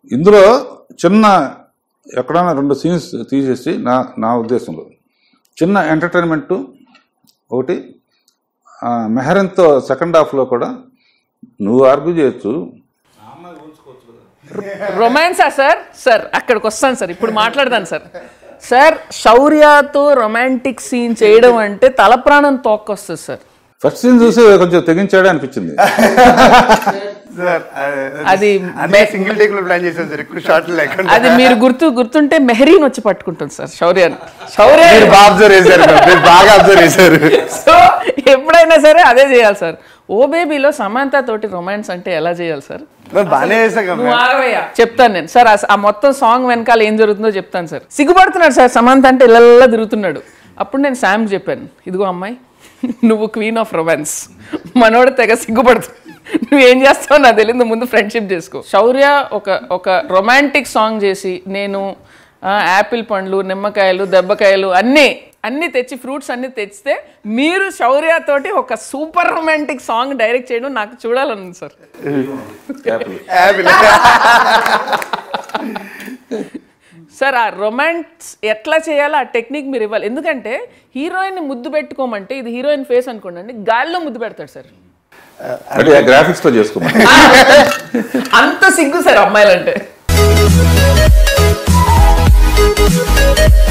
ఇందులో చిన్న ఎక్కడైనా 2 సీన్స్ తీసేసి నా ఉద్దేశంలో చిన్న ఎంటర్టైన్మెంట్ ఒకటి, మెహరన్తో సెకండ్ హాఫ్లో కూడా నువ్వు ఆర్గ్యూ చేయొచ్చు. రొమాన్సా సార్? సార్ అక్కడికి వస్తాను సార్, ఇప్పుడు మాట్లాడదాను సార్. సార్ శౌర్యతో రొమాంటిక్ సీన్ చేయడం అంటే తల ప్రాణం తోక్కొస్తుంది సార్. ఫస్ట్ సీన్ చూసి కొంచెం తెగించాడే అనిపించింది. అది సింగిల్ టేక్ లో ప్లాన్ చేశాను సార్, ఎక్కువ షార్ట్ లేకుండా. అది మీరు గుర్తుంటే మెహరీన్ వచ్చి పట్టుకుంటుంది సార్ శౌర్య. బాగా అబ్జర్వ్ చేశారు. సో ఎప్పుడైనా సరే అదే చేయాలి సార్. ఓ బేబీలో సమంత తోటి రొమాన్స్ అంటే ఎలా చేయాలి సార్? బాగానే చేశాను, చెప్తాను నేను సార్. ఆ మొత్తం సాంగ్ వెనకాల ఏం జరుగుతుందో చెప్తాను సార్. సిగ్గుపడుతున్నాడు సార్ సమంత అంటే, ఇళ్ళల్లా తిరుగుతున్నాడు. అప్పుడు నేను శామ్కి చెప్పాను, ఇదిగో అమ్మాయి నువ్వు క్వీన్ ఆఫ్ రొమాన్స్, మనోడు తెగ సిగ్గుపడుతుంది, నువ్వేం చేస్తావు నాకు తెలియదు, ముందు ఫ్రెండ్షిప్ చేసుకో. శౌర్య ఒక రొమాంటిక్ సాంగ్ చేసి, నేను యాపిల్ పండ్లు, నిమ్మకాయలు, దెబ్బకాయలు అన్నీ తెచ్చి, ఫ్రూట్స్ అన్నీ తెచ్చితే మీరు శౌర్యతోటి ఒక సూపర్ రొమాంటిక్ సాంగ్ డైరెక్ట్ చేయడం నాకు చూడాలనుంది సార్. సార్ ఆ రొమాన్స్ ఎట్లా చేయాలో ఆ టెక్నిక్ మీరు ఇవ్వాలి. ఎందుకంటే హీరోయిన్ ముద్దు పెట్టుకోమంటే, ఇది హీరోయిన్ ఫేస్ అనుకోండి, గాల్లో ముద్దు పెడతాడు సార్. గ్రాఫిక్స్ తో చేసుకోమని అంత సిగ్గు సార్ అమ్మాయిలంటే.